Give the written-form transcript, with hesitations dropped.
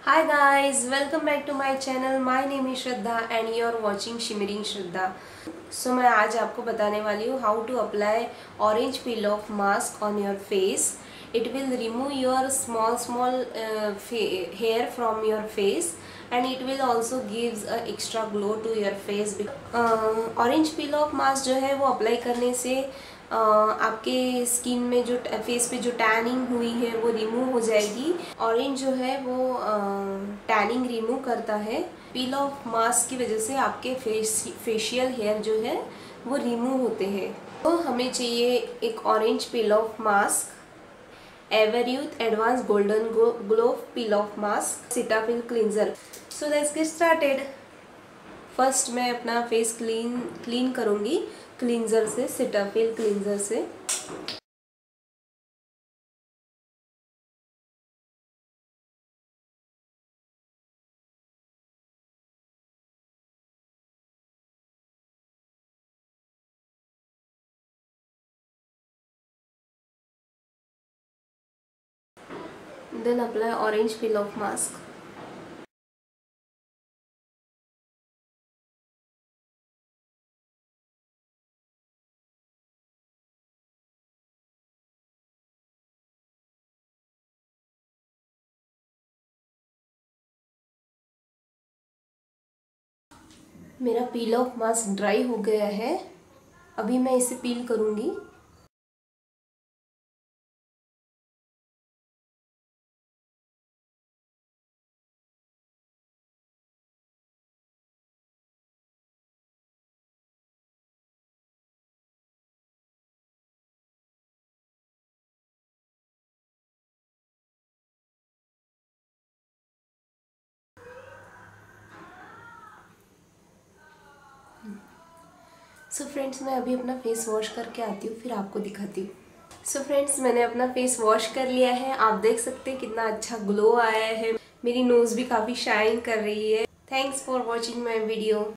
Hi guys, welcome back to my channel. My name is Shraddha and you are watching Shimmering Shraddha. So मैं आज आपको बताने वाली हूँ how to apply orange peel off mask on your face. It will remove your small hair from your face and it will also gives a extra glow to your face. Orange peel off mask जो है वो apply करने से आपके skin में जो face पे जो टैनिंग हुई है वो रिमूव हो जाएगी। ऑरेंज जो है वो टैनिंग रिमूव करता है। पील ऑफ मास्क की वजह से आपके फेशियल हेयर जो है वो रिमूव होते हैं। तो हमें चाहिए एक orange peel off mask, Everyuth advance golden glow peel off mask, Cetaphil cleanser. So let's get started. First मैं अपना फेस क्लीन करूँगी क्लींजर से, सीटाफिल क्लींजर से। Then apply orange peel off mask. मेरा पील ऑफ मास्क ड्राई हो गया है। अभी मैं इसे पील करूँगी। सो फ्रेंड्स, मैं अभी अपना फेस वॉश करके आती हूँ, फिर आपको दिखाती हूँ। सो फ्रेंड्स, मैंने अपना फेस वॉश कर लिया है। आप देख सकते हैं कितना अच्छा ग्लो आया है। मेरी नोज़ भी काफ़ी शाइन कर रही है। Thanks for watching my video.